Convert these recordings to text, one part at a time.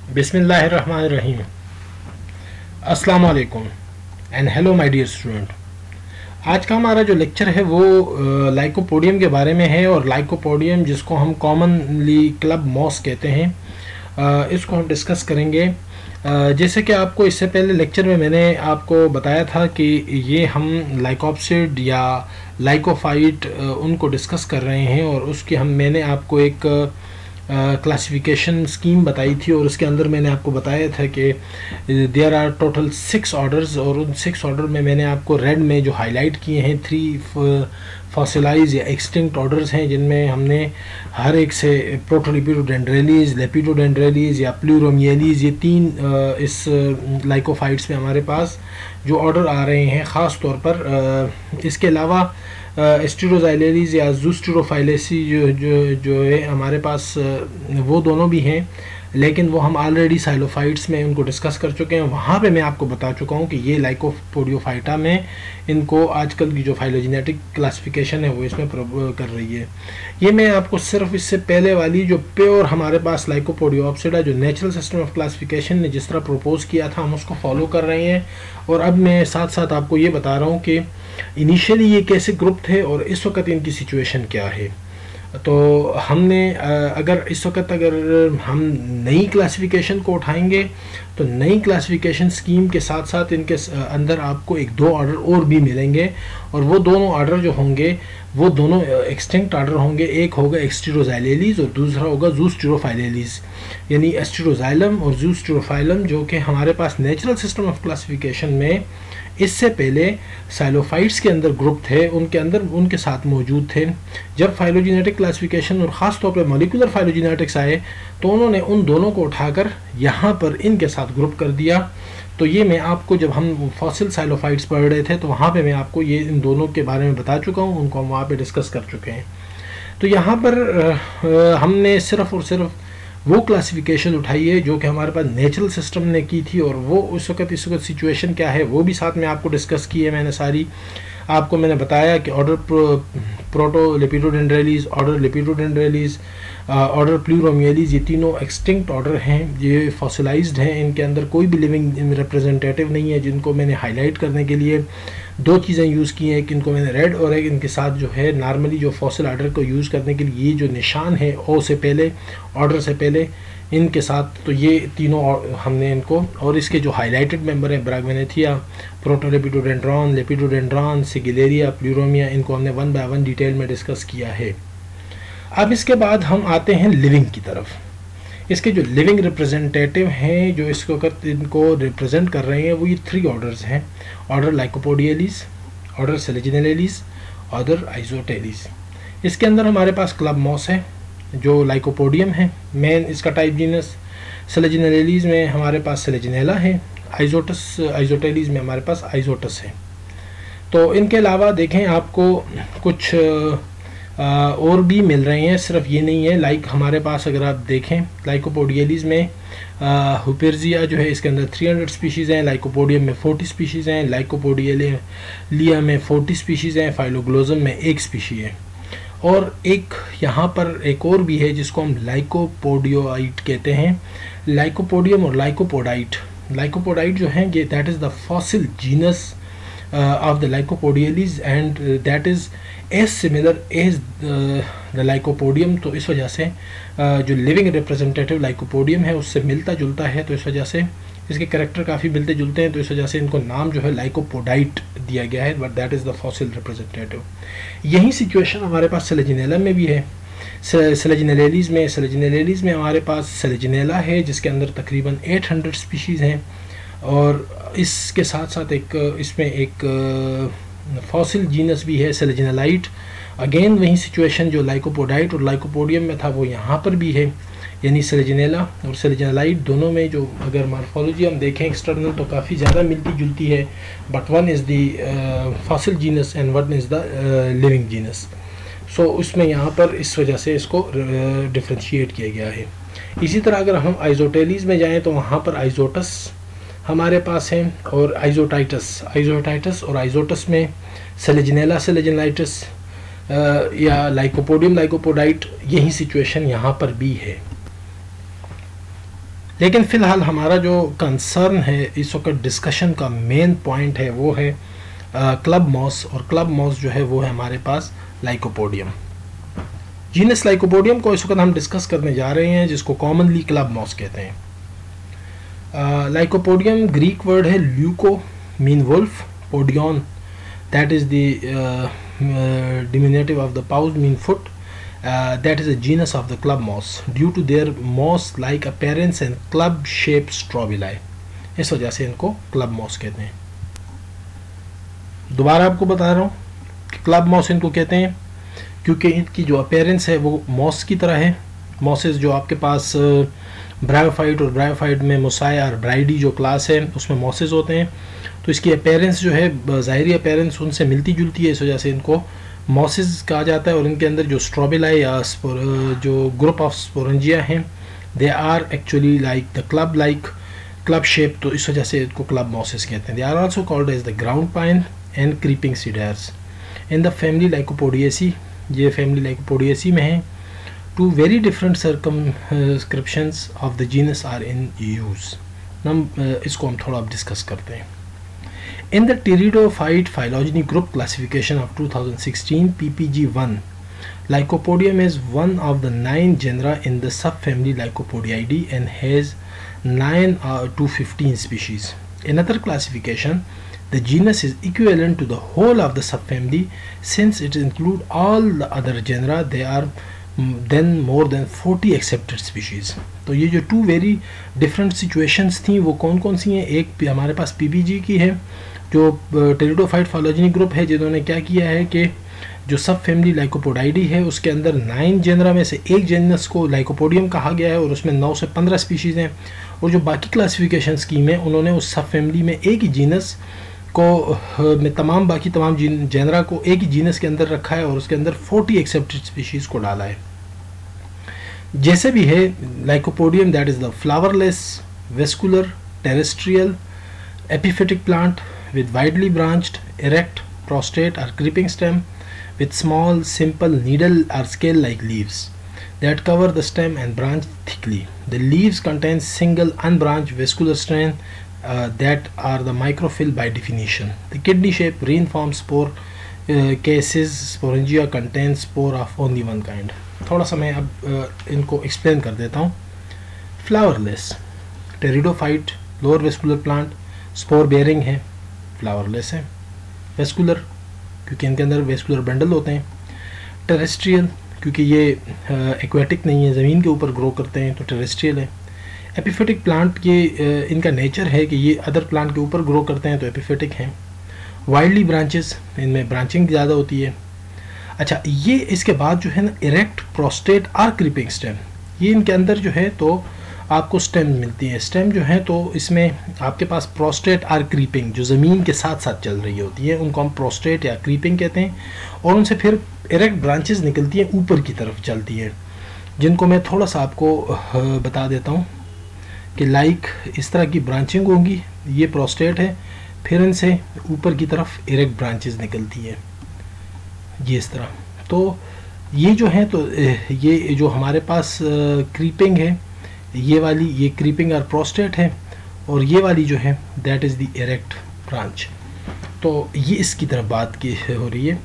बिस्मिल्लाहिर्रहमानिर्रहीम। अस्सलाम वालेकुम and hello my dear student. आज का हमारा जो लेक्चर है वो लाइकोपोडियम के बारे में है। और लाइकोपोडियम जिसको हम कॉमनली क्लब मॉस कहते हैं, इसको हम डिस्कस करेंगे। जैसे कि आपको इससे पहले लेक्चर में मैंने आपको बताया था कि ये हम लाइकोप्सिड या लाइकोफाइट उनको डिस्कस कर रहे हैं, और उसकी मैंने आपको एक क्लासिफिकेशन स्कीम बताई थी, और उसके अंदर मैंने आपको बताया था कि देयर आर टोटल 6 ऑर्डर्स, और उन 6 ऑर्डर में मैंने आपको रेड में जो हाईलाइट किए हैं 3 फॉसिलाइज या एक्सटिंक्ट ऑर्डर्स हैं, जिनमें हमने हर एक से प्रोटोलिपिडोडेंड्रेलीज, लेपिडोडेंड्रेलीज या प्लूरोमियलीज, ये 3 इस लाइकोफाइट्स में हमारे पास जो ऑर्डर आ रहे हैं ख़ास तौर पर। इसके अलावा स्टीरोजाइलेरीज या जूस्टीरोफाइलेसी जो है हमारे पास, वो दोनों भी हैं, लेकिन वो हम ऑलरेडी साइलोफाइट्स में उनको डिस्कस कर चुके हैं। वहाँ पे मैं आपको बता चुका हूँ कि ये लाइकोपोडियोफाइटा में इनको आजकल की जो फाइलोजेनेटिक क्लासिफिकेशन है वो इसमें कर रही है। ये मैं आपको सिर्फ इससे पहले वाली जो प्योर हमारे पास लाइकोपोडियोप्सिडा जो नेचुरल सिस्टम ऑफ क्लासिफिकेशन ने जिस तरह प्रपोज किया था हम उसको फॉलो कर रहे हैं। और अब मैं साथ साथ आपको ये बता रहा हूँ कि इनिशियली ये कैसे ग्रुप थे और इस वक्त इनकी सिचुएशन क्या है। तो हमने अगर इस वक्त अगर हम नई क्लासिफिकेशन को उठाएंगे तो नई क्लासिफिकेशन स्कीम के साथ साथ इनके अंदर आपको 1-2 ऑर्डर और भी मिलेंगे, और वो दोनों ऑर्डर जो होंगे वो दोनों एक्सटिंक्ट ऑर्डर होंगे। एक होगा एक्सटीरोजाइलेलीज और दूसरा होगा जूस्टीरोफाइलेलीज, यानी एस्टीरोजाइलम और जूस्टीरोफाइलम जो कि हमारे पास नेचुरल सिस्टम ऑफ क्लासिफिकेशन में इससे पहले साइलोफाइट्स के अंदर ग्रुप थे, उनके अंदर उनके साथ मौजूद थे। जब फाइलोजेनेटिक क्लासिफिकेशन और ख़ास तौर पर मॉलिक्यूलर फाइलोजेनेटिक्स आए तो उन्होंने उन दोनों को उठाकर यहाँ पर इनके साथ ग्रुप कर दिया। तो ये मैं आपको जब हम फॉसिल साइलोफाइट्स पढ़ रहे थे तो वहाँ पे मैं आपको ये इन दोनों के बारे में बता चुका हूँ, उनको हम वहाँ पे डिस्कस कर चुके हैं। तो यहाँ पर हमने सिर्फ़ और सिर्फ वो क्लासिफिकेशन उठाई है जो कि हमारे पास नेचुरल सिस्टम ने की थी, और वो इस वक्त सिचुएशन क्या है वो भी साथ में आपको डिस्कस की है मैंने सारी। आपको मैंने बताया कि order Protolepidodendrales, order Lepidodendrales, order Pleuromeiales, ये तीनों एक्सटिंक्ट ऑर्डर हैं, ये फॉसिलाइज्ड हैं, इनके अंदर कोई भी लिविंग रिप्रेजेंटेटिव नहीं है। जिनको मैंने हाईलाइट करने के लिए 2 चीज़ें यूज़ की हैं, एक इनको मैंने रेड और एक इनके साथ जो है नॉर्मली जो फॉसिल ऑर्डर को यूज़ करने के लिए ये जो निशान है ओ से पहले, ऑर्डर से पहले, इनके साथ, तो ये तीनों हमने इनको, और इसके जो हाईलाइटेड मेंबर है ब्रागवेनेथिया, प्रोटोलेपिडोडेंड्रॉन, लेपिडोडेंड्रॉन, सिगिलेरिया, प्लूरोमिया, इनको हमने 1 बाय 1 डिटेल में डिस्कस किया है। अब इसके बाद हम आते हैं लिविंग की तरफ। इसके जो लिविंग रिप्रेजेंटेटिव हैं जो इसको इनको रिप्रेजेंट कर रहे हैं वो ये 3 ऑर्डर्स हैं। Order Lycopodiales, order Selaginellales, order Isoetales. इसके अंदर हमारे पास क्लब मॉस है जो लाइकोपोडियम है, मेन इसका टाइप जीनस। सेलेजिनेलेलीज में हमारे पास सेलेजिनेला है, आइजोटेलीज में हमारे पास आइजोटस है। तो इनके अलावा देखें आपको कुछ और भी मिल रहे हैं, सिर्फ ये नहीं है। लाइक हमारे पास अगर आप देखें लाइकोपोडियलीज में हुपेर्जिया जो है इसके अंदर 300 स्पीशीज़ हैं, लाइकोपोडियम में 40 स्पीशीज़ हैं, लाइकोपोडियलिया में 40 स्पीशीज़ हैं, फाइलोग्लोजम में 1 स्पीशी है। और एक यहाँ पर एक और भी है जिसको हम लाइकोपोडियोइट कहते हैं। लाइकोपोडियम और लाइकोपोडाइट, लाइकोपोडाइट जो है ये that is the fossil genus of the Lycopodiales and that is as similar as the Lycopodium। तो इस वजह से जो लिविंग रिप्रेजेंटेटिव लाइकोपोडियम है उससे मिलता जुलता है, तो इस वजह से इसके कैरेक्टर काफ़ी मिलते जुलते हैं, तो इस वजह से इनको नाम जो है लाइकोपोडाइट दिया गया है, but that is the fossil representative. यही सिचुएशन हमारे पास सेलेजिनेला में भी है। सेलेजिनेलीज में हमारे पास सेलेजिनेला है जिसके अंदर तकरीबन 800 स्पीशीज़ हैं, और इसके साथ साथ एक इसमें एक फॉसिल जीनस भी है सेलेजिनेलाइट। अगेन वही सिचुएशन जो लाइकोपोडाइट और लाइकोपोडियम में था वो यहाँ पर भी है, यानी सेलेजिनेला और सेलेजिनेलाइट दोनों में जो अगर मॉर्फोलॉजी हम देखें एक्सटर्नल तो काफ़ी ज़्यादा मिलती जुलती है, but one is the fossil genus and one is the living genus. So उसमें यहाँ पर इस वजह से इसको डिफ्रेंशिएट किया गया है। इसी तरह अगर हम आइजोटेलीज में जाएँ तो वहाँ पर आइजोटस हमारे पास है और आइजोटाइटस और आइजोटस में सेलेजिनेला सेलेजिनाइटिस या लाइकोपोडियम लाइकोपोडाइट, यही सिचुएशन यहाँ पर भी है। लेकिन फ़िलहाल हमारा जो कंसर्न है इस वक्त डिस्कशन का मेन पॉइंट है वो है क्लब मॉस, और क्लब मॉस जो है वो है हमारे पास लाइकोपोडियम। जीनस लाइकोपोडियम को इस वक्त हम डिस्कस करने जा रहे हैं, जिसको कॉमनली क्लब मॉस कहते हैं। लाइकोपोडियम ग्रीक वर्ड है lyco mean wolf, podion that is the diminutive of the paus mean foot. That is a genus of the club moss due to their moss-like appearance and club-shaped strobili. इस वजह से इनको club moss कहते हैं। दोबारा आपको बता रहा हूँ कि क्लब मॉस इनको कहते हैं क्योंकि इनकी जो अपेयरेंस है वो मॉस की तरह है। मॉसेस जो आपके पास ब्रायोफाइट और ब्रायोफाइट में मोसाया और ब्राइडी जो क्लास है उसमें मॉसेस होते हैं, तो इसकी अपेयरेंस जो है ज़ाहिरी अपेयरेंस उनसे मिलती जुलती है, इस वजह से इनको मॉसेस कहा जाता है। और इनके अंदर जो स्ट्रोबिलाई या जो ग्रुप ऑफ स्पोरेंजिया हैं they are actually like the club shape, तो इस वजह से इनको क्लब मॉसेस कहते हैं। They are also called as the ground pine and creeping cedars in the family Lycopodiaceae. ये फैमिली लाइकोपोडिएसी में है। Two very different circumscriptions of the genus are in use. इसको हम थोड़ा अब डिस्कस करते हैं। In the pteridophyte phylogeny group classification of 2016 PPG1, Lycopodium is one of the 9 genera in the subfamily Lycopodiidae and has 9 to 15 species. In other classification, the genus is equivalent to the whole of the subfamily. Since it includes all the other genera, there are then more than 40 accepted species. तो ये जो 2 very different situations थी वो कौन कौन सी हैं? एक हमारे पास PPG की है जो टेरिडोफाइट फाइलोजेनी ग्रुप है, जिन्होंने क्या किया है कि जो सब फैमिली लाइकोपोडाइडी है उसके अंदर 9 जेनरा में से एक जेनस को लाइकोपोडियम कहा गया है और उसमें 9 से 15 स्पीशीज़ हैं। और जो बाकी क्लासिफिकेशन स्कीम है उन्होंने उस सब फैमिली में एक ही जीनस को में तमाम जेनरा को एक ही जीनस के अंदर रखा है और उसके अंदर 40 एक्सेप्टेड स्पीशीज़ को डाला है। जैसे भी है Lycopodium that is the flowerless vascular terrestrial epiphytic plant with widely branched erect prostrate or creeping stem with small simple needle or scale like leaves that cover the stem and branch thickly. The leaves contain single unbranched vascular strain that are the microphyll by definition. The kidney shaped reinformed spore cases sporangia contain spore of only one kind. थोड़ा सा मैं अब इनको explain कर देता हूँ। Flowerless pteridophyte lower vascular plant, spore bearing है, flowerless है। वेस्कुलर क्योंकि इनके अंदर वेस्कुलर बंडल होते हैं। टेरेस्ट्रियल क्योंकि ये एक्वेटिक नहीं है, ज़मीन के ऊपर ग्रो करते हैं तो टेरेस्ट्रियल है। एपिफेटिक प्लांट ये इनका नेचर है कि ये अदर प्लांट के ऊपर ग्रो करते हैं तो एपिफेटिक हैं। वाइडली ब्रांचेस, इनमें ब्रांचिंग ज़्यादा होती है। अच्छा, ये इसके बाद जो है ना erect prostrate or creeping stem, ये इनके अंदर जो है तो आपको स्टेम मिलती है। स्टेम जो है तो इसमें आपके पास प्रोस्टेट आर क्रीपिंग जो ज़मीन के साथ साथ चल रही होती है उनको हम प्रोस्टेट या क्रीपिंग कहते हैं। और उनसे फिर इरेक्ट ब्रांचेस निकलती हैं, ऊपर की तरफ चलती हैं, जिनको मैं थोड़ा सा आपको बता देता हूँ कि लाइक इस तरह की ब्रांचिंग होंगी। ये प्रोस्टेट है, फिर इनसे ऊपर की तरफ इरेक्ट ब्रांचेस निकलती है ये इस तरह। तो ये जो है तो ये जो हमारे पास क्रीपिंग है ये वाली, ये क्रीपिंग और प्रोस्टेट है, और ये वाली जो है that is the erect branch. तो ये इसकी तरफ बात की हो रही है।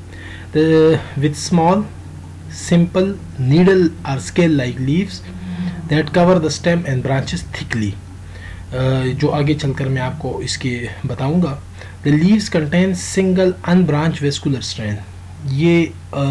विद स्मॉल सिंपल नीडल और scale like leaves that cover the stem and branches thickly. जो आगे चलकर मैं आपको इसके बताऊंगा। The leaves contain single unbranch vascular strand. ये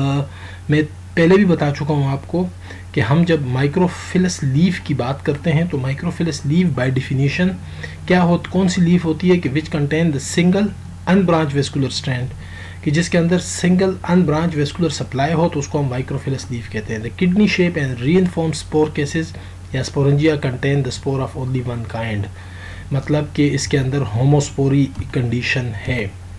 मैं पहले भी बता चुका हूँ आपको कि हम जब माइक्रोफिलस लीफ की बात करते हैं तो माइक्रोफिलस लीफ बाय डेफिनेशन क्या कौन सी लीफ होती है कि which contain the single unbranch vascular strand, कि जिसके अंदर सिंगल अनब्रांच वेस्कुलर सप्लाई हो तो उसको हम माइक्रोफिलस लीफ कहते हैं। The kidney shape and reniform spore cases या sporangia contain the spore of only one kind, मतलब कि इसके अंदर होमोस्पोरी कंडीशन है,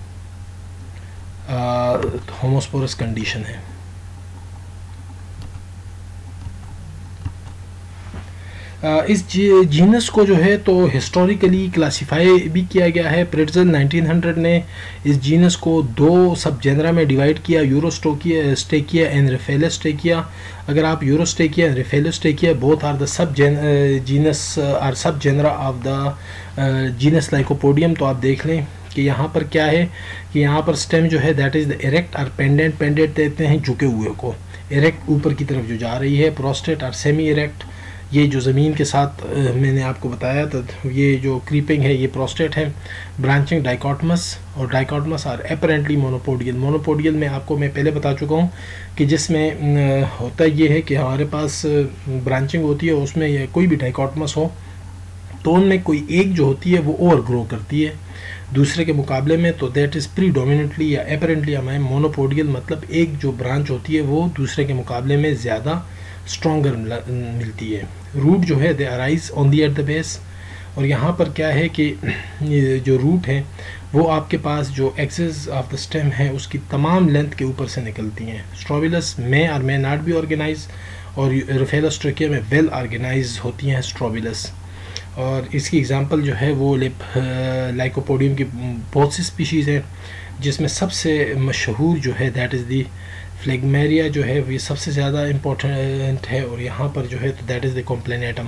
होमोस्पोरस कंडीशन है। इस जीनस को जो है तो हिस्टोरिकली क्लासिफाई भी किया गया है। प्रेट्ज़ल 1900 ने इस जीनस को दो सब जेनरा में डिवाइड किया, यूरोस्टेकिया एंड रेफेलोस्टेकिया। अगर आप Urostachya and Rhopalostachya both are the subgenus are subgenera of the genus Lycopodium, तो आप देख लें कि यहाँ पर क्या है कि यहाँ पर स्टेम जो है दैट इज़ द इरेक्ट और पेंडेंट। पेंडेंट देते हैं झुके हुए को, इरेक्ट ऊपर की तरफ जो जा रही है। प्रोस्टेट और सेमी इरेक्ट, ये जो ज़मीन के साथ मैंने आपको बताया तो ये जो क्रीपिंग है ये प्रोस्टेट है। ब्रांचिंग डाइकोटमस, और dichotomous are apparently monopodial. Monopodial में आपको मैं पहले बता चुका हूँ कि जिसमें होता ये है कि हमारे पास ब्रांचिंग होती है, उसमें कोई भी डाइकोटमस हो तो उनमें कोई एक जो होती है वो ओवर ग्रो करती है दूसरे के मुकाबले में, तो दैट इज़ प्रीडोमिनेंटली या एपरेंटली हमें मोनोपोडियल, मतलब एक जो ब्रांच होती है वो दूसरे के मुकाबले में ज़्यादा स्ट्रॉन्गर मिलती है। रूट जो है they arise on the at the base, और यहाँ पर क्या है कि जो रूट है वो आपके पास जो एक्सेस ऑफ द स्टेम है उसकी तमाम लेंथ के ऊपर से निकलती हैं। स्ट्रोबिलस में और मे नॉट बी ऑर्गेनाइज, और रेफेलोस्ट्रेकिया में वेल ऑर्गेनाइज होती हैं स्ट्रोबिलस। और इसकी एग्जांपल जो है वो लाइकोपोडियम की बहुत सी स्पीशीज़ हैं, जिसमें सबसे मशहूर जो है दैट इज़ दी फ्लेगमेरिया जो है ये सबसे ज़्यादा इम्पोर्टेंट है, और यहाँ पर जो है तो that is the complanatum.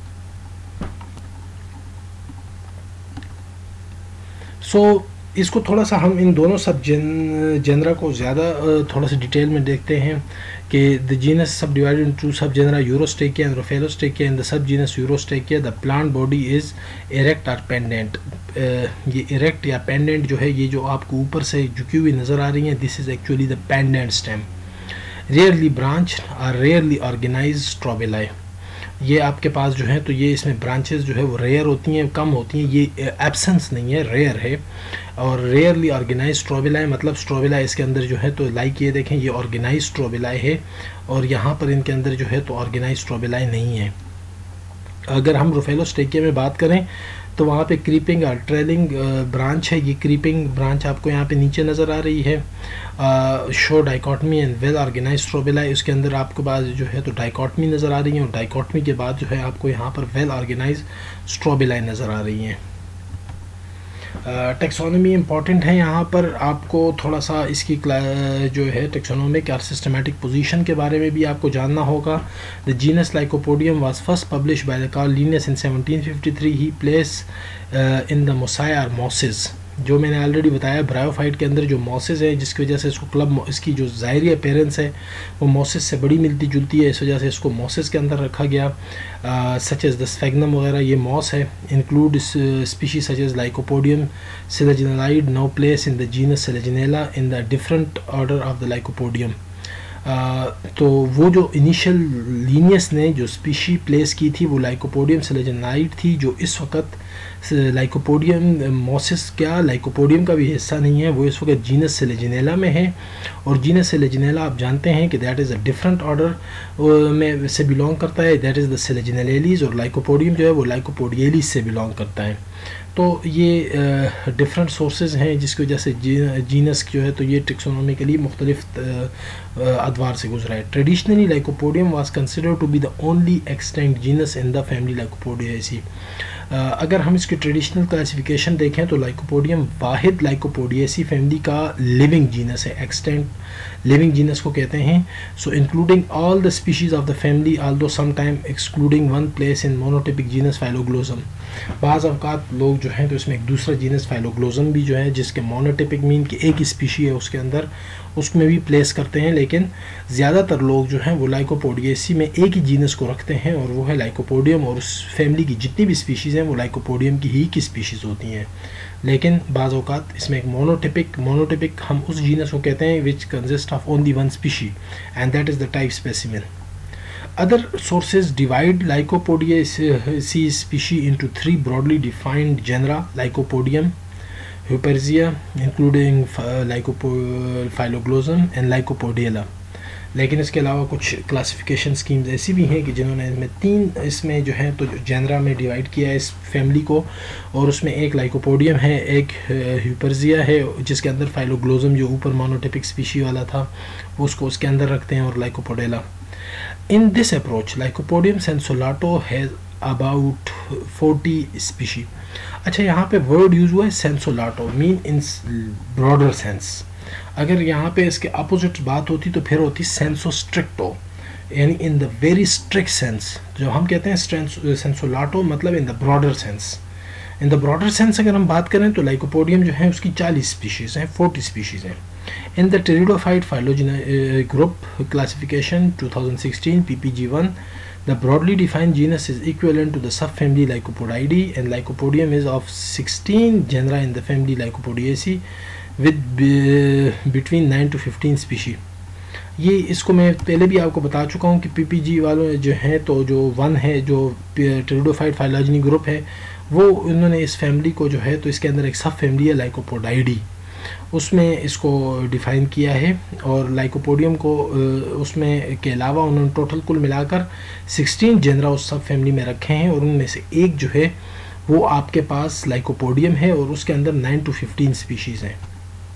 So इसको थोड़ा सा हम इन दोनों सब जेनरा को ज़्यादा थोड़ा सा डिटेल में देखते हैं कि the genus subdivided into subgenera Urostachya and Rhopalostachya. In the subgenus Urostachya the plant body is erect और पेंडेंट। ये इरेक्ट या पेंडेंट जो है, ये जो आपको ऊपर से झुकी हुई नज़र आ रही है, this is actually the pendant stem. Rarely branch और रेयरली ऑर्गेनाइज स्ट्रोबिलाई। ये आपके पास जो है तो ये इसमें ब्रांचेस जो है वो रेयर होती हैं, कम होती हैं, ये एब्सेंस नहीं है, रेयर है। और रेयरली ऑर्गेनाइज स्ट्रोबिलाई, मतलब स्ट्रोबिलाई इसके अंदर जो है तो लाइक ये देखें ये ऑर्गेनाइज स्ट्रोबिलाई है, और यहाँ पर इनके अंदर जो है तो ऑर्गेनाइज स्ट्रोबिलाई नहीं है। अगर हम रेफेलोस्टेकिया में बात करें तो वहाँ पे क्रीपिंग और ट्रेलिंग ब्रांच है। ये क्रीपिंग ब्रांच आपको यहाँ पे नीचे नज़र आ रही है। Show dichotomy and well organize strobili, उसके अंदर आपके पास जो है तो डाइकोटमी नज़र आ रही है, और डाइकोटमी के बाद जो है आपको यहाँ पर वेल ऑर्गेनाइज स्ट्रोबिलाई नज़र आ रही हैं। टेक्सोनॉमी इम्पॉर्टेंट है। यहाँ पर आपको थोड़ा सा इसकी जो है टेक्सोनॉमिक और सिस्टमेटिक पोजीशन के बारे में भी आपको जानना होगा। The genus Lycopodium was first publish by Carl Linnaeus in 1753। He place in the Musci और मॉसेस, जो मैंने ऑलरेडी बताया ब्रायोफाइट के अंदर जो मॉसेस है, जिसकी वजह से इसको क्लब, इसकी जो ज़ाहिरी अपीयरेंस है वो मॉसेस से बड़ी मिलती जुलती है, इस वजह से इसको मॉसेस के अंदर रखा गया। सच एज़ द स्फेग्नम वगैरह ये मॉस है। Include species such as Lycopodium selaginoides now place in the genus Selaginella in the different order of the Lycopodium. तो वो जो इनिशियल लीनियस ने जो स्पीशी प्लेस की थी वो लाइकोपोडियम सेलेजिनेलाइड थी, जो इस वक्त लाइकोपोडियम मॉसिस क्या लाइकोपोडियम का भी हिस्सा नहीं है, वो इस वक्त जीनस सेलेजिनेला में है। और जीनस सेलेजिनेला आप जानते हैं कि that is a different order में से बिलोंग करता है, दैट इज़ द सेलेजिनेलेलीज, और लाइकोपोडियम जो है वो लाइकोपोडियलीज से बिलोंग करता है। तो ये डिफरेंट सोर्सेज हैं जिसकी वजह से जीनस जो है तो ये टेक्सोनॉमिकली मुख्तलिफ अदवार से गुजरा है। Traditionally Lycopodium was considered to be the only extant genus in the family Lycopodiaceae. अगर हम इसकी ट्रेडिशनल क्लासिफिकेशन देखें तो लाइकोपोडियम वाहिद लाइकोपोडियासी फैमिली का लिविंग जीनस है, एक्सटेंट लिविंग जीनस को कहते हैं। So including all the species of the family although some time excluding one place in monotypic genus Phylloglossum. बाज़ अवकात लोग जो हैं तो इसमें एक दूसरा जीनस फाइलोग्लोसम भी जो है जिसके मोनोटिपिक मीन कि एक ही स्पीशी है उसके अंदर, उसमें भी प्लेस करते हैं, लेकिन ज़्यादातर लोग जो हैं वो लाइकोपोडियासी में एक ही जीनस को रखते हैं और वो है लाइकोपोडियम, और उस फैमिली की जितनी भी स्पीशीज़ हैं वो लाइकोपोडियम की ही की स्पीशीज़ होती हैं। लेकिन बाज़ औक़ात इसमें एक मोनोटिपिक हम उस जीनस को कहते हैं which consist of only one species and that is the type specimen. Other sources divide Lycopodiaceae species into three broadly defined genera: Lycopodium, Huperzia, including Phyloglosum and Lycopodiella. लेकिन इसके अलावा कुछ क्लासिफिकेशन स्कीम्स ऐसी भी हैं कि जिन्होंने इसमें जो है तो जेनरा में डिवाइड किया है इस फैमिली को, और उसमें एक लाइकोपोडियम है, एक ह्यूपर्जिया है जिसके अंदर फाइलोग्लोसम जो ऊपर मोनोटिपिक स्पीशी वाला था उसको उसके अंदर रखते हैं, और Lycopodiella. In this approach, Lycopodium sensulato has about 40 species. अच्छा, यहाँ पे वर्ड यूज़ हुआ है sensu lato, mean in broader sense. अगर यहाँ पे इसके अपोजिट बात होती तो फिर होती सेंसो स्ट्रिक्टो, यानी in the very strict sense. जो हम कहते हैं सेंसोलाटो मतलब in the broader sense. In the broader sense अगर हम बात करें तो लाइकोपोडियम जो है उसकी 40 स्पीशीज़ हैं, 40 स्पीशीज़ हैं। In the pteridophyte phylogenetic group classification 2016 PPG1, the broadly defined genus is equivalent to the subfamily Lycopodidae, and Lycopodium is of 16 genera in the family Lycopodiaceae with between 9 to 15 species. ये इसको मैं पहले भी आपको बता चुका हूँ कि PPG वालों जो हैं, तो जो 1 है जो टेरिडोफाइट फाइलोजेनेटिक ग्रुप है, वो उन्होंने इस फैमिली को जो है तो इसके अंदर एक सब फैमिली है लाइकोपोडाइडी, उसमें इसको डिफ़ाइन किया है। और लाइकोपोडियम को उसमें के अलावा उन्होंने टोटल कुल मिलाकर 16 जेनरा उस सब फैमिली में रखे हैं, और उनमें से एक जो है वो आपके पास लाइकोपोडियम है और उसके अंदर 9 to 15 स्पीशीज़ हैं।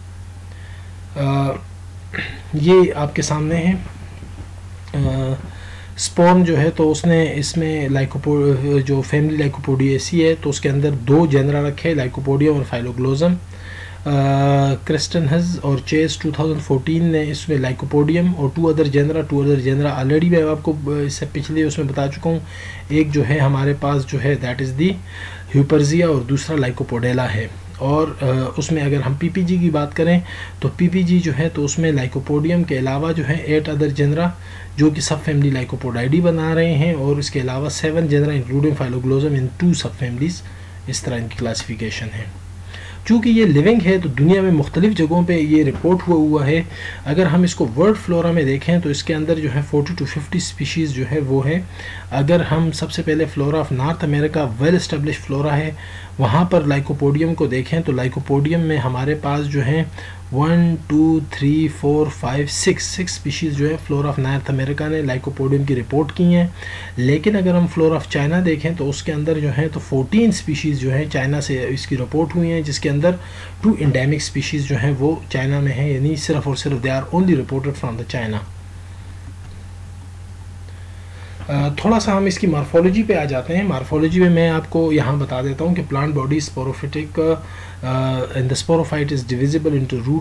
ये आपके सामने है। स्पॉन जो है तो उसने इसमें जो फैमिली लाइकोपोडिएसी है तो उसके अंदर 2 जेनरा रखे, लाइकोपोडियम और फाइलोग्लोजम। क्रिस्टनहज और चेस 2014 ने इसमें लाइकोपोडियम और 2 अदर जेनरा ऑलरेडी मैं आपको इससे पिछले उसमें बता चुका हूँ। एक जो है हमारे पास जो है दैट इज़ दी ह्यूपर्जिया और दूसरा लाइकोपोडेला है। और उसमें अगर हम PPG की बात करें तो PPG जो है तो उसमें लाइकोपोडियम के अलावा जो है 8 अदर जेनरा जो कि सब फैमिली लाइकोपोडाइडी बना रहे हैं, और इसके अलावा 7 जेनरा इंक्लूडिंग फाइलोग्लोजम इन 2 सब फैमिलीज़। इस तरह इनकी क्लासिफिकेशन है। चूँकि ये लिविंग है तो दुनिया में मुख्तलिफ़ जगहों पे ये रिपोर्ट हुआ है। अगर हम इसको वर्ल्ड फ्लोरा में देखें तो इसके अंदर जो है 40 to 50 स्पीशीज़ जो है वो है। अगर हम सबसे पहले flora of North America well establish flora है, वहाँ पर लाइकोपोडियम को देखें तो लाइकोपोडियम में हमारे पास जो है 1 2 3 4 5 6 स्पीशीज़ जो है फ्लोरा ऑफ नॉर्थ अमेरिका ने लाइकोपोडियम की रिपोर्ट की हैं। लेकिन अगर हम फ्लोरा ऑफ चाइना देखें तो उसके अंदर जो है तो 14 स्पीशीज़ जो है चाइना से इसकी रिपोर्ट हुई हैं, जिसके अंदर 2 एंडेमिक स्पीशीज़ जो हैं वो चाइना में हैं, यानी सिर्फ और सिर्फ they are only reported from the China. थोड़ा सा हम इसकी मार्फोलॉजी पे आ जाते हैं। मार्फोलॉजी में मैं आपको यहाँ बता देता हूँ कि plant body sporophytic and the sporophyte is divisible into root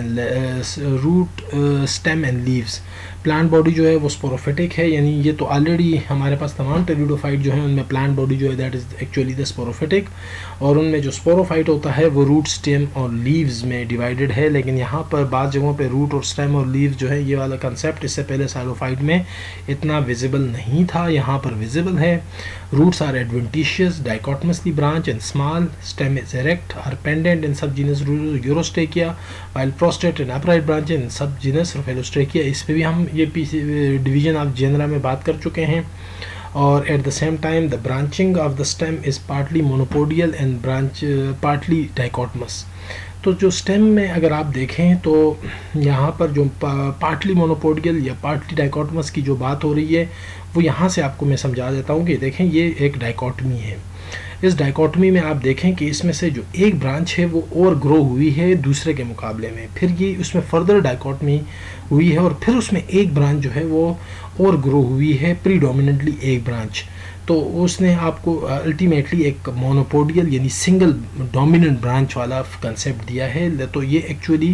stem and leaves. Plant body जो है वो स्पोरोफिटिक है, यानी ये तो ऑलरेडी हमारे पास तमाम टेरिडोफाइट जो है उनमें प्लांट बॉडी जो है that is actually the sporophytic, और उनमें जो स्पोरोफाइट होता है वो रूट स्टेम और लीव्स में डिवाइडेड है। लेकिन यहाँ पर बाज़ जगहों पे रूट और स्टेम और लीव्स जो है ये वाला कंसेप्ट इससे पहले साइलोफाइट में इतना विजिबल नहीं था, यहाँ पर विजिबल है। Roots are adventitious dichotomously branch and small, stem is erect or pendant in subgenus Urostachya, while prostrate and upright branch in subgenus रोफेलोस्ट्रेकिया। इस पे भी हम ये डिवीजन ऑफ जेनरा में बात कर चुके हैं। और at the same time the branching of the stem is partly monopodial and branch partly dichotomous. तो जो स्टेम में अगर आप देखें तो यहाँ पर जो पार्टली मोनोपोडियल या पार्टली डाइकोटमस की जो बात हो रही है वो यहाँ से आपको मैं समझा देता हूँ कि देखें ये एक डाइकोटमी है। इस डाइकोटमी में आप देखें कि इसमें से जो एक ब्रांच है वो और ग्रो हुई है दूसरे के मुकाबले में, फिर ये उसमें फर्दर डाइकोटमी हुई है और फिर उसमें एक ब्रांच जो है वो और ग्रो हुई है, प्रीडोमिनेंटली एक ब्रांच। तो उसने आपको अल्टीमेटली एक मोनोपोडियल यानी सिंगल डोमिनेंट ब्रांच वाला कंसेप्ट दिया है। तो ये एक्चुअली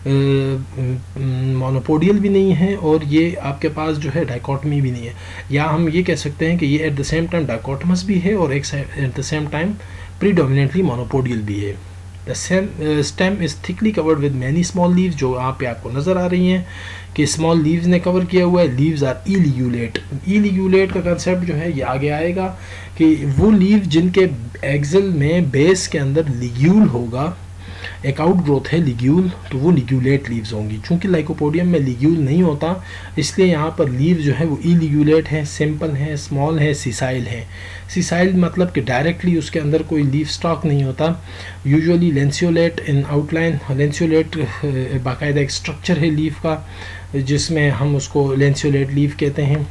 मोनोपोडियल भी नहीं है और ये आपके पास जो है डाइकोटमी भी नहीं है, या हम ये कह सकते हैं कि ये at the same time dichotomous भी है और एक at the same time predominantly monopodial भी है। The stem is thickly covered with many small leaves, जो यहाँ पे आपको नज़र आ रही हैं कि स्मॉल लीव्स ने कवर किया हुआ है। Leaves are इलिग्यूलेट। इलिग्यूलेट का कंसेप्ट जो है ये आगे आएगा कि वो लीव जिनके एक्सल में बेस के अंदर लिग्यूल होगा, एक आउट ग्रोथ है लिग्यूल, तो वो लिग्यूलेट लीव्स होंगी। चूँकि लाइकोपोडियम में लिग्यूल नहीं होता इसलिए यहाँ पर लीव जो है वो इलिग्यूलेट है, सिंपल है, स्मॉल है, सीसाइल है। सीसाइल मतलब कि डायरेक्टली उसके अंदर कोई लीव स्टॉक नहीं होता। यूजुअली लेंसियोलेट इन आउटलाइन। लेंसियोलेट बाकायदा एक स्ट्रक्चर है लीव का जिसमें हम उसको लेंसियोलेट लीव कहते हैं।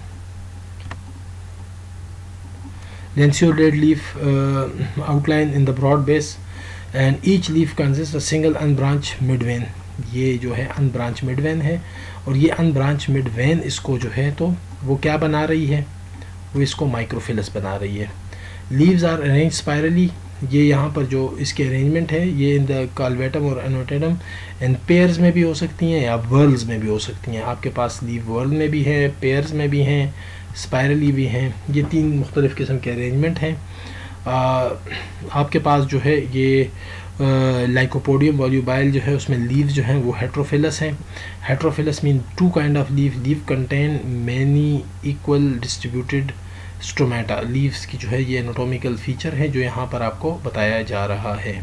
Lanceolate leaf outline in the broad base and each leaf consist a single unbranch midvein. ये जो है अनब्रांच मिडवेन है और ये अनब्रांच मिडवेन इसको जो है तो वो क्या बना रही है, वो इसको माइक्रोफिलस बना रही है। लीव्स आर अरेंज स्पायरली, ये यहाँ पर जो इसके अरेंजमेंट है ये इन द कॉलवेटम और एनोटेडम एंड पेयर्स में भी हो सकती हैं या वर्ल्स में भी हो सकती हैं। आपके पास लीव वर्ल में भी है, पेयर्स में भी हैं, स्पायरली भी हैं। ये 3 मुख्तलिफ़ किस्म के अरेंजमेंट हैं। आपके पास जो है ये लाइकोपोडियम वॉल्यूबाइल जो है उसमें लीव्स जो हैं वो हेट्रोफिलस हैं। Heterophyllous mean 2 kind of leave contain many equal distributed stomata. Leaves की जो है ये एनाटॉमिकल फीचर है जो यहाँ पर आपको बताया जा रहा है।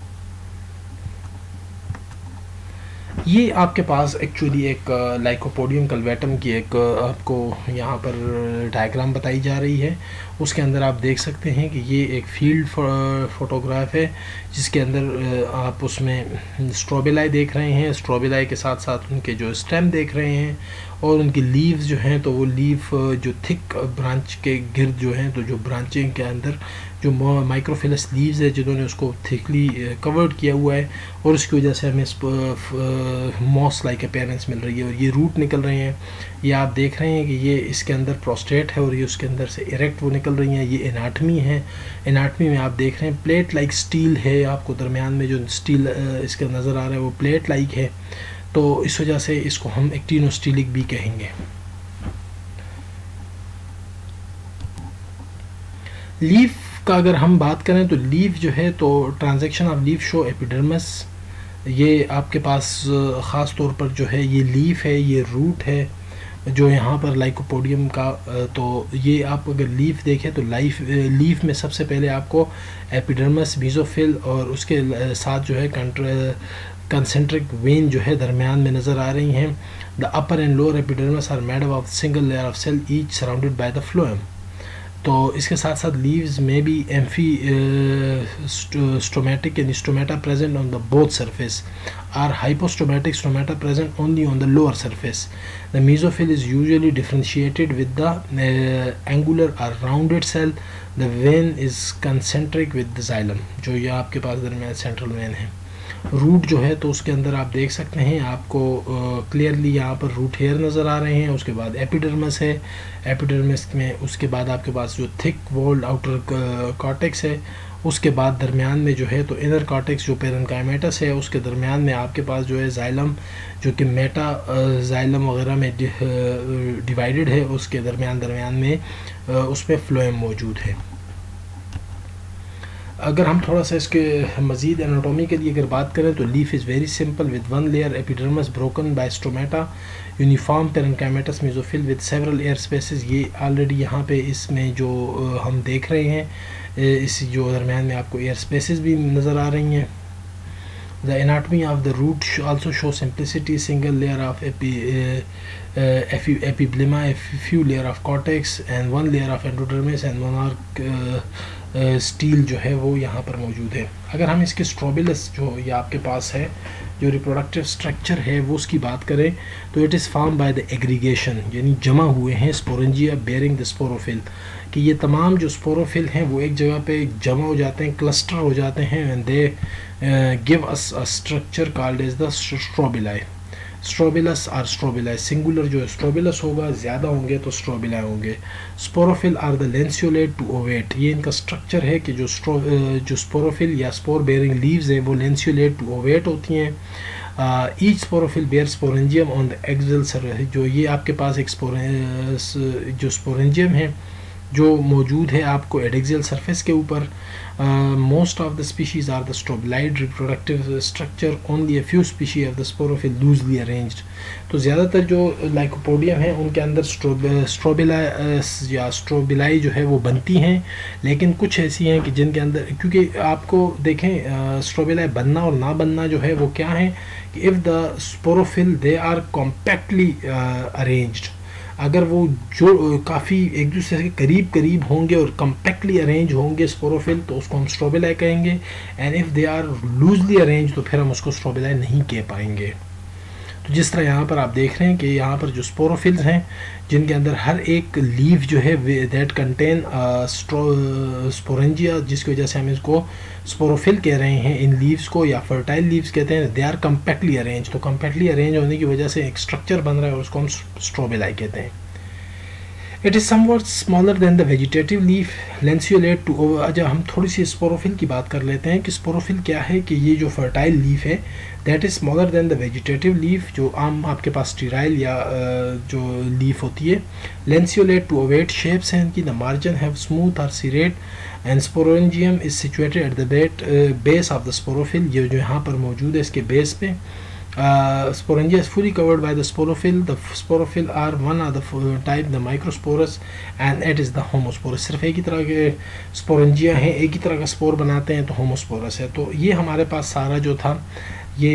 ये आपके पास एक्चुअली एक लाइकोपोडियम कल्वेटम की एक आपको यहाँ पर डायग्राम बताई जा रही है। उसके अंदर आप देख सकते हैं कि ये एक फील्ड फोटोग्राफ है जिसके अंदर आप उसमें स्ट्रोबिलाई देख रहे हैं, स्ट्रोबिलाई के साथ साथ उनके जो स्टेम देख रहे हैं और उनकी लीव्स जो हैं तो वो लीफ जो थिक ब्रांच के गिर्द जो हैं तो जो ब्रांचिंग के अंदर जो माइक्रोफिलस लीव्स है जिन्होंने उसको थिकली कवर्ड किया हुआ है और उसकी वजह से हमें मॉस लाइक अपीयरेंस मिल रही है। और ये रूट निकल रहे हैं, ये आप देख रहे हैं कि ये इसके अंदर प्रोस्टेट है और ये उसके अंदर से इरेक्ट वो निकल रही हैं। ये एनाटमी है, एनाटमी में आप देख रहे हैं प्लेट लाइक स्टील है, आपको दरमियान में जो स्टील इसका नज़र आ रहा है वो प्लेट लाइक है, तो इस वजह से इसको हम एक्टिनोस्टीलिक भी कहेंगे। लीफ का अगर हम बात करें तो लीफ जो है तो transaction of leaf show epidermis, ये आपके पास ख़ास तौर पर जो है ये लीफ है, ये रूट है जो यहाँ पर लाइकोपोडियम का। तो ये आप अगर लीफ देखें तो लीफ में सबसे पहले आपको एपिडर्मिस, मेसोफिल और उसके साथ जो है कंसेंट्रिक वेन जो है दरमियान में नज़र आ रही हैं। The upper and lower epidermis are made of single layer of cell each surrounded by the phloem. तो इसके साथ साथ लीव्स में भी amphistomatic and stomata present on the both surface or hypostomatic stomata present only on the lower surface. The mesophyll is usually differentiated with the angular और rounded cell. The vein is concentric with the xylem, जो ये आपके पास दरमियान central vein है। Root जो है तो उसके अंदर आप देख सकते हैं आपको क्लियरली यहाँ पर रूट हेयर नज़र आ रहे हैं। उसके बाद एपिडर्मिस है, एपिडर्मिस में उसके बाद आपके पास जो थिक वॉल्ड आउटर कॉर्टेक्स है, उसके बाद दरमियान में जो है तो इनर कॉर्टेक्स जो पेरेन्काइमेटस है, उसके दरमियान में आपके पास जो है जाइलम जो कि मेटा जाइलम वगैरह में डिवाइडेड है, उसके दरमियान में उसमें फ्लोएम मौजूद है। अगर हम थोड़ा सा इसके मज़ीद एनाटॉमी के लिए अगर बात करें तो leaf is very simple with 1 layer epidermis broken by stomata, uniform parenchymatous mesophyll with several air spaces. ये ऑलरेडी यहाँ पे इसमें जो हम देख रहे हैं इस जो दरमियान में आपको एयर स्पेसेस भी नज़र आ रही हैं। The anatomy of the root also shows simplicity, single layer of epiblema, a few layer of cortex and 1 layer of endodermis and monarch stele जो है वो यहाँ पर मौजूद है। अगर हम इसके स्ट्रोबिलस जो ये आपके पास है जो रिप्रोडक्टिव स्ट्रक्चर है वो उसकी बात करें तो it is form by the aggregation, यानी जमा हुए हैं स्पोरेंजिया बेयरिंग द स्पोरोफिल, कि ये तमाम जो स्पोरोफिल हैं वो एक जगह पे जमा हो जाते हैं, क्लस्टर हो जाते हैं and they give us a structure called as the strobili. Strobilus और स्ट्रोबिलाई, सिंगुलर जो स्ट्रोबिलस होगा ज़्यादा होंगे तो स्ट्रोबिलाई होंगे। Sporophyll are the lanceolate to ovate, ये इनका स्ट्रक्चर है कि जो स्पोरोफिल या स्पोर बेयरिंग लीव्स हैं वो लेंसियोलेट टू ओवेट होती हैं। Each sporophyll bear sporangium on the axial surface, जो ये आपके पास एक जो स्पोरेंजियम है जो मौजूद है आपको एडेक्सियल सरफेस के ऊपर। Most of the species are the strobiloid reproductive structure, only a few species of the sporophyll loosely arranged. तो ज़्यादातर जो लाइकोपोडियम है उनके अंदर स्ट्रोबिलाई जो है वो बनती हैं, लेकिन कुछ ऐसी हैं कि जिनके अंदर, क्योंकि आपको देखें स्ट्रोबिलाई बनना और ना बनना जो है वो क्या है कि if the sporophyll they are compactly arranged, अगर वो जो काफ़ी एक दूसरे के करीब करीब होंगे और कम्पैक्टली अरेंज होंगे स्पोरोफिल तो उसको हम स्ट्रोबिलाई कहेंगे। And if they are loosely arrange तो फिर हम उसको स्ट्रोबिलाई नहीं कह पाएंगे। तो जिस तरह यहाँ पर आप देख रहे हैं कि यहाँ पर जो स्पोरोफिल्स हैं जिनके अंदर हर एक लीफ जो है दैट कंटेन स्पोरेंजिया, जिसकी वजह से हम इसको स्पोरोफिल कह रहे हैं इन लीव्स को, या फर्टाइल लीव्स कहते हैं। दे आर कम्पैक्टली अरेंज, तो कम्पैक्टली अरेंज होने की वजह से एक स्ट्रक्चर बन रहा है और उसको हम स्ट्रोबिलाई कहते हैं। It is somewhat smaller than the vegetative leaf, lanceolate to. अच्छा, हम थोड़ी सी स्पोरोफिल की बात कर लेते हैं कि स्पोरोफिल क्या है। कि ये जो फर्टाइल लीफ है that is smaller than the vegetative leaf, जो आम आपके पास स्टीराइल या जो लीफ होती है। लेंसियोलेट टू ओवेट शेप्स हैं इनकी, द मार्जिन हैव स्मूथ और serrate, and sporangium is situated at the base of the sporophyll, ये जो यहाँ पर मौजूद है इसके बेस पे। Sporangia is fully covered by the sporophyll. The sporophyll are one of the type, the microsporus, and it is the homosporus. सिर्फ एक ही तरह के स्पोरेंजिया हैं, एक ही तरह का स्पोर बनाते हैं, तो होमोस्पोरस है। तो ये हमारे पास सारा जो था ये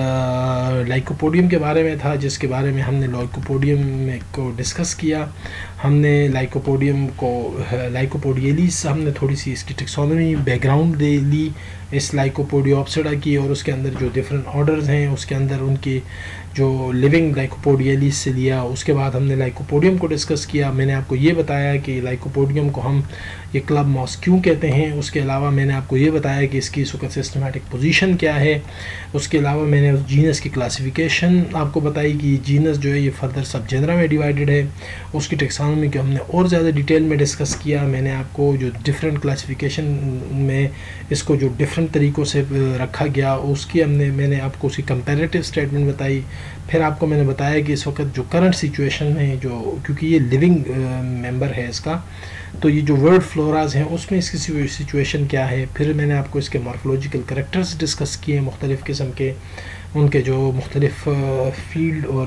लाइकोपोडियम के बारे में था, जिसके बारे में हमने लाइकोपोडियम को डिस्कस किया। हमने लाइकोपोडियम को लाइकोपोडियलिस हमने थोड़ी सी इसकी टेक्सोनॉमी बैकग्राउंड दे ली इस लाइकोपोडियोप्सिडा की, और उसके अंदर जो डिफरेंट ऑर्डर्स हैं उसके अंदर उनकी जो लिविंग लाइकोपोडियलिस से लिया। उसके बाद हमने लाइकोपोडियम को डिस्कस किया। मैंने आपको ये बताया कि लाइकोपोडियम को हम ये क्लब मॉस क्यों कहते हैं। उसके अलावा मैंने आपको ये बताया कि इसकी इस वक्त सिस्टमेटिक पोजीशन क्या है। उसके अलावा मैंने उस जीनस की क्लासिफिकेशन आपको बताई कि जीनस जो है ये फर्दर सब जेनरा में डिवाइडेड है। उसकी टेक्सोनॉमी को हमने और ज़्यादा डिटेल में डिस्कस किया। मैंने आपको जो डिफरेंट क्लासिफिकेशन में इसको जो डिफरेंट तरीक़ों से रखा गया उसकी मैंने आपको उसकी कंपैरेटिव स्टेटमेंट बताई। फिर आपको मैंने बताया कि इस वक्त जो करंट सिचुएशन में जो, क्योंकि ये लिविंग मेंबर है इसका, तो ये जो वर्ड फ्लोराज हैं उसमें इसकी सिचुएशन क्या है। फिर मैंने आपको इसके मॉर्फोलॉजिकल करैक्टर्स डिस्कस किए, मुख्तलिफ़ किस्म के उनके जो मुख्तलिफ़ फील्ड और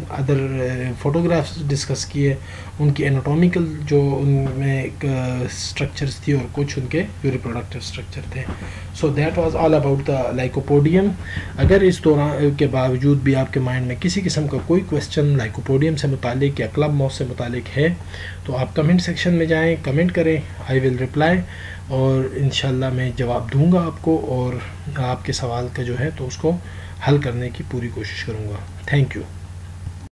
अदर फ़ोटोग्राफ्स डिस्कस किए, उनकी एनाटॉमिकल जो उनमें स्ट्रक्चर्स थी और कुछ उनके जो रिप्रोडक्टिव स्ट्रक्चर थे। So that was all about the lycopodium. अगर इस दौरान के बावजूद भी आपके माइंड में किसी किस्म का कोई क्वेश्चन लाइकोपोडियम से मुतालिक या क्लब मॉस से मुतालिक है तो आप कमेंट सेक्शन में जाएँ, कमेंट करें, आई विल रिप्लाई, और इंशाल्लाह मैं जवाब दूँगा आपको, और आपके सवाल का जो है तो उसको हल करने की पूरी कोशिश करूँगा। Thank you.